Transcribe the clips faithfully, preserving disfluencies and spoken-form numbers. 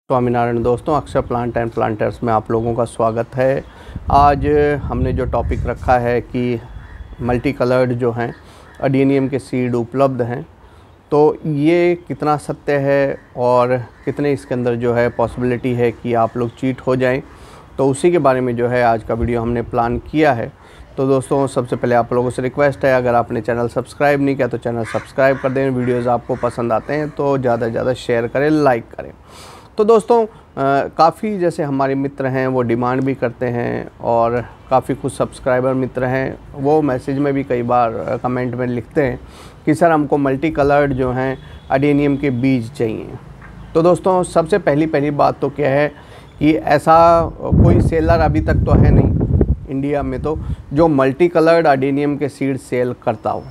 स्वामीनारायण दोस्तों, अक्षर plant and planters में आप लोगों का स्वागत है। आज हमने जो टॉपिक रखा है कि मल्टी कलर्ड जो हैं अडेनियम के सीड उपलब्ध हैं, तो ये कितना सत्य है और कितने इसके अंदर जो है पॉसिबिलिटी है कि आप लोग चीट हो जाएं, तो उसी के बारे में जो है आज का वीडियो हमने प्लान किया है। तो दोस्तों, सबसे पहले आप लोगों से रिक्वेस्ट है, अगर आपने चैनल सब्सक्राइब नहीं किया तो चैनल सब्सक्राइब कर दें। वीडियोज़ आपको पसंद आते हैं तो ज़्यादा से ज़्यादा शेयर करें, लाइक करें। तो दोस्तों, काफ़ी जैसे हमारे मित्र हैं वो डिमांड भी करते हैं और काफ़ी कुछ सब्सक्राइबर मित्र हैं वो मैसेज में भी कई बार कमेंट में लिखते हैं कि सर हमको मल्टी कलर्ड जो हैं अडेनियम के बीज चाहिए। तो दोस्तों, सबसे पहली पहली बात तो क्या है कि ऐसा कोई सेलर अभी तक तो है नहीं इंडिया में तो जो मल्टी कलर्ड अडेनियम के सीड सेल करता हो।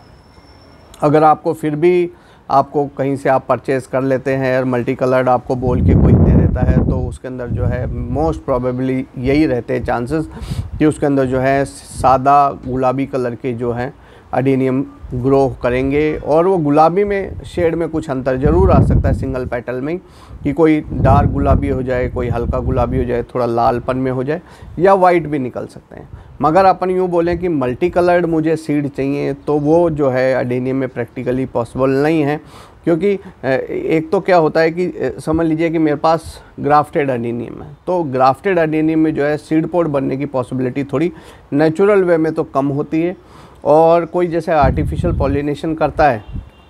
अगर आपको फिर भी आपको कहीं से आप परचेज़ कर लेते हैं और मल्टी कलर्ड आपको बोल के कोई दे देता है, तो उसके अंदर जो है मोस्ट प्रोबेबली यही रहते हैं चांसेस कि उसके अंदर जो है सादा गुलाबी कलर के जो है अडेनियम ग्रो करेंगे। और वो गुलाबी में शेड में कुछ अंतर ज़रूर आ सकता है सिंगल पेटल में, कि कोई डार्क गुलाबी हो जाए, कोई हल्का गुलाबी हो जाए, थोड़ा लालपन में हो जाए, या वाइट भी निकल सकते हैं। मगर अपन यूँ बोलें कि मल्टी कलर्ड मुझे सीड चाहिए, तो वो जो है अडेनियम में प्रैक्टिकली पॉसिबल नहीं है। क्योंकि एक तो क्या होता है कि समझ लीजिए कि मेरे पास ग्राफ्टेड अडेनियम है, तो ग्राफ्टेड अडेनियम में जो है सीड पोड बनने की पॉसिबिलिटी थोड़ी नेचुरल वे में तो कम होती है, और कोई जैसे आर्टिफिशियल पॉलिनेशन करता है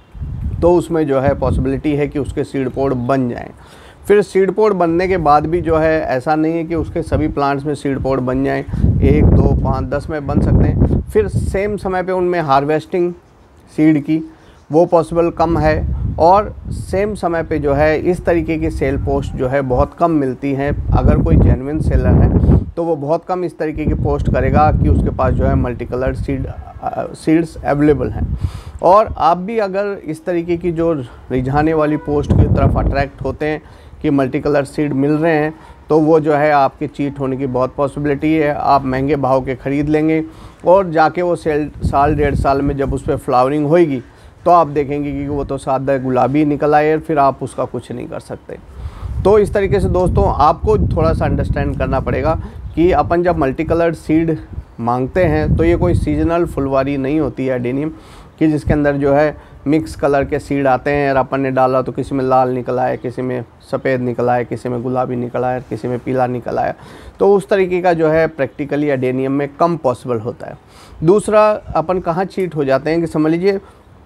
तो उसमें जो है पॉसिबिलिटी है कि उसके सीड पोड बन जाएं। फिर सीड पोड बनने के बाद भी जो है ऐसा नहीं है कि उसके सभी प्लांट्स में सीड पोड बन जाएं, एक दो पाँच दस में बन सकते हैं। फिर सेम समय पे उनमें हार्वेस्टिंग सीड की वो पॉसिबल कम है, और सेम समय पे जो है इस तरीके की सेल पोस्ट जो है बहुत कम मिलती हैं। अगर कोई जेन्युइन सेलर है तो वो बहुत कम इस तरीके की पोस्ट करेगा कि उसके पास जो है multi coloured seed seeds available हैं। और आप भी अगर इस तरीके की जो रिझाने वाली पोस्ट की तरफ अट्रैक्ट होते हैं कि मल्टी कलर सीड मिल रहे हैं, तो वो जो है आपके चीट होने की बहुत पॉसिबिलिटी है। आप महंगे भाव के ख़रीद लेंगे और जाके वो सेल साल डेढ़ साल में जब उस पर फ्लावरिंग होएगी तो आप देखेंगे कि वो तो सादा गुलाबी निकल आए, फिर आप उसका कुछ नहीं कर सकते। तो इस तरीके से दोस्तों आपको थोड़ा सा अंडरस्टैंड करना पड़ेगा कि अपन जब मल्टी कलर्ड सीड मांगते हैं तो ये कोई सीजनल फुलवारी नहीं होती है अडेनियम कि जिसके अंदर जो है मिक्स कलर के सीड आते हैं और अपन ने डाला तो किसी में लाल निकल आया, किसी में सफ़ेद निकल आया, किसी में गुलाबी निकल आया, किसी में पीला निकल आया। तो उस तरीके का जो है प्रैक्टिकली अडेनियम में कम पॉसिबल होता है। दूसरा, अपन कहाँ चीट हो जाते हैं कि समझ लीजिए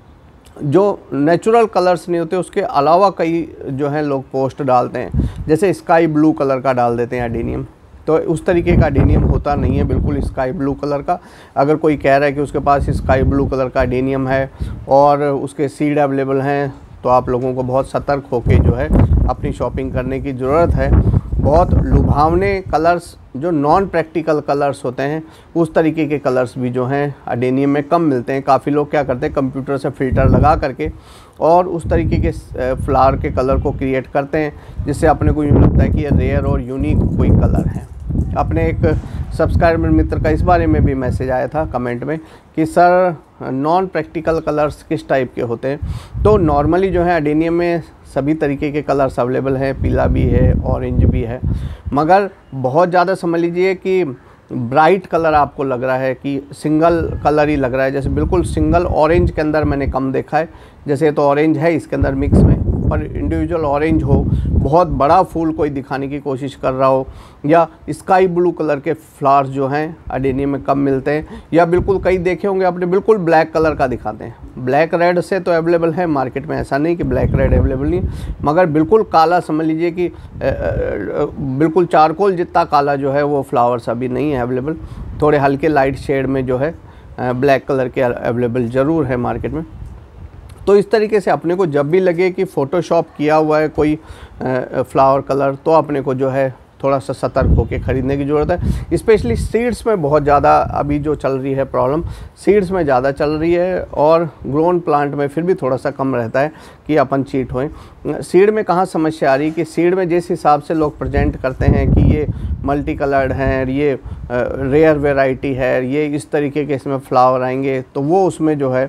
जो नेचुरल कलर्स नहीं होते उसके अलावा कई जो हैं लोग पोस्ट डालते हैं, जैसे स्काई ब्लू कलर का डाल देते हैं अडेनियम। तो उस तरीके का अडेनियम होता नहीं है बिल्कुल स्काई ब्लू कलर का। अगर कोई कह रहा है कि उसके पास स्काई ब्लू कलर का अडेनियम है और उसके सीड अवेलेबल हैं, तो आप लोगों को बहुत सतर्क होकर जो है अपनी शॉपिंग करने की ज़रूरत है। बहुत लुभावने कलर्स जो नॉन प्रैक्टिकल कलर्स होते हैं, उस तरीके के कलर्स भी जो हैं अडेनियम में कम मिलते हैं। काफ़ी लोग क्या करते हैं, कंप्यूटर से फ़िल्टर लगा करके और उस तरीके के फ्लावर के कलर को क्रिएट करते हैं, जिससे अपने को यूँ लगता है कि ये रेयर और यूनिक कोई कलर है। अपने एक सब्सक्राइबर मित्र का इस बारे में भी मैसेज आया था कमेंट में कि सर नॉन प्रैक्टिकल कलर्स किस टाइप के होते हैं। तो नॉर्मली जो है अडेनियम में सभी तरीके के कलर्स अवेलेबल हैं, पीला भी है, ऑरेंज भी है, मगर बहुत ज़्यादा समझ लीजिए कि ब्राइट कलर आपको लग रहा है कि सिंगल कलर ही लग रहा है, जैसे बिल्कुल सिंगल ऑरेंज के अंदर मैंने कम देखा है। जैसे तो ऑरेंज है इसके अंदर मिक्स में, पर इंडिविजुअल ऑरेंज हो, बहुत बड़ा फूल कोई दिखाने की कोशिश कर रहा हो, या स्काई ब्लू कलर के फ्लावर्स जो हैं अडेनियम में कम मिलते हैं, या बिल्कुल कई देखे होंगे आपने बिल्कुल ब्लैक कलर का दिखाते हैं। ब्लैक रेड से तो अवेलेबल है मार्केट में, ऐसा नहीं कि ब्लैक रेड अवेलेबल नहीं, मगर बिल्कुल काला समझ लीजिए कि बिल्कुल चारकोल जितना काला जो है वो फ्लावर्स अभी नहीं है अवेलेबल। थोड़े हल्के लाइट शेड में जो है ब्लैक कलर के अवेलेबल ज़रूर है मार्केट में। तो इस तरीके से अपने को जब भी लगे कि फ़ोटोशॉप किया हुआ है कोई फ्लावर कलर, तो अपने को जो है थोड़ा सा सतर्क होकर ख़रीदने की ज़रूरत है। स्पेशली सीड्स में बहुत ज़्यादा अभी जो चल रही है प्रॉब्लम, सीड्स में ज़्यादा चल रही है, और ग्रोन प्लांट में फिर भी थोड़ा सा कम रहता है कि अपन चीट होएं। सीड में कहाँ समस्या आ रही है कि सीड में जिस हिसाब से लोग प्रेजेंट करते हैं कि ये मल्टी कलर्ड हैं, ये रेयर वेराइटी है, ये इस तरीके के इसमें फ्लावर आएंगे, तो वो उसमें जो है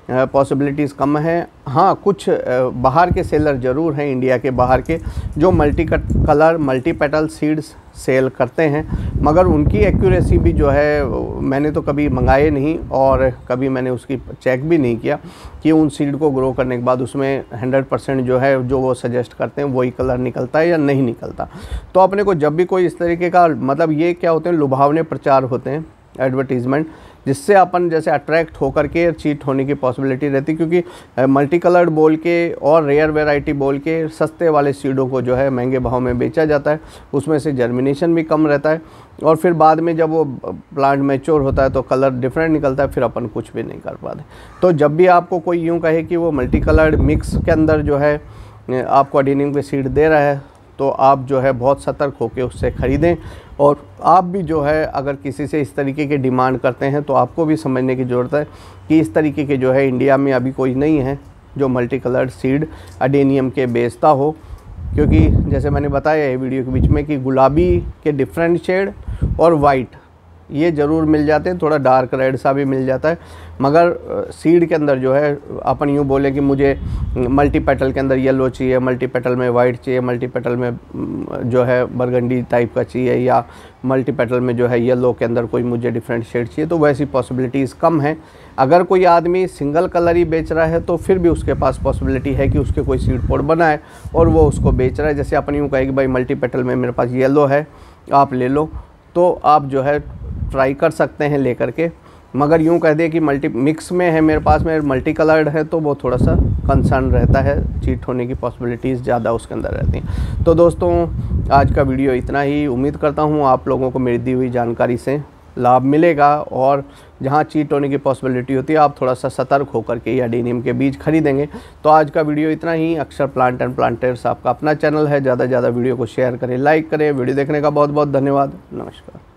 पॉसिबिलिटीज़ कम है। हाँ, कुछ बाहर के सेलर ज़रूर हैं, इंडिया के बाहर के, जो multi colour multi petal seeds sell करते हैं, मगर उनकी एक्यूरेसी भी जो है मैंने तो कभी मंगाए नहीं और कभी मैंने उसकी चेक भी नहीं किया कि उन सीड को ग्रो करने के बाद उसमें हंड्रेड परसेंट जो है जो वो सजेस्ट करते हैं वही कलर निकलता है या नहीं निकलता। तो अपने को जब भी कोई इस तरीके का, मतलब ये क्या होते हैं, लुभावने प्रचार होते हैं, एडवर्टीज़मेंट, जिससे अपन जैसे अट्रैक्ट होकर के चीट होने की पॉसिबिलिटी रहती है, क्योंकि मल्टी कलर्ड बोल के और रेयर वैरायटी बोल के सस्ते वाले सीडों को जो है महंगे भाव में बेचा जाता है। उसमें से जर्मिनेशन भी कम रहता है और फिर बाद में जब वो प्लांट मैच्योर होता है तो कलर डिफरेंट निकलता है, फिर अपन कुछ भी नहीं कर पाते। तो जब भी आपको कोई यूँ कहे कि वो मल्टी कलर्ड मिक्स के अंदर जो है आपको अडेनियम के सीड दे रहा है, तो आप जो है बहुत सतर्क होकर उससे ख़रीदें। और आप भी जो है अगर किसी से इस तरीके के डिमांड करते हैं तो आपको भी समझने की ज़रूरत है कि इस तरीके के जो है इंडिया में अभी कोई नहीं है जो मल्टी कलर्ड सीड अडेनियम के बेचता हो, क्योंकि जैसे मैंने बताया है वीडियो के बीच में कि गुलाबी के डिफरेंट शेड और वाइट ये ज़रूर मिल जाते हैं, थोड़ा डार्क रेड सा भी मिल जाता है, मगर सीड के अंदर जो है अपन यूँ बोलें कि मुझे मल्टी पेटल के अंदर येलो चाहिए, मल्टी पेटल में वाइट चाहिए, मल्टी पेटल में जो है बरगंडी टाइप का चाहिए, या मल्टी पेटल में जो है येलो के अंदर कोई मुझे डिफरेंट शेड चाहिए, तो वैसी पॉसिबिलिटीज़ कम हैं। अगर कोई आदमी सिंगल कलर ही बेच रहा है तो फिर भी उसके पास पॉसिबिलिटी है कि उसके कोई सीड पोड बनाए और वो उसको बेच रहा है। जैसे अपन यूँ कहे कि भाई मल्टी पेटल में मेरे पास येलो है, आप ले लो, तो आप जो है ट्राई कर सकते हैं लेकर के। मगर यूँ कह दे कि मल्टी मिक्स में है मेरे पास में मल्टी कलर्ड है, तो वो थोड़ा सा कंसर्न रहता है, चीट होने की पॉसिबिलिटीज़ ज़्यादा उसके अंदर रहती हैं। तो दोस्तों, आज का वीडियो इतना ही। उम्मीद करता हूँ आप लोगों को मेरी दी हुई जानकारी से लाभ मिलेगा और जहाँ चीट होने की पॉसिबिलिटी होती है आप थोड़ा सा सतर्क होकर के या अडेनियम के बीज खरीदेंगे। तो आज का वीडियो इतना ही। अक्षर प्लांट एंड प्लांटर्स आपका अपना चैनल है, ज़्यादा से ज़्यादा वीडियो को शेयर करें, लाइक करें। वीडियो देखने का बहुत बहुत धन्यवाद। नमस्कार।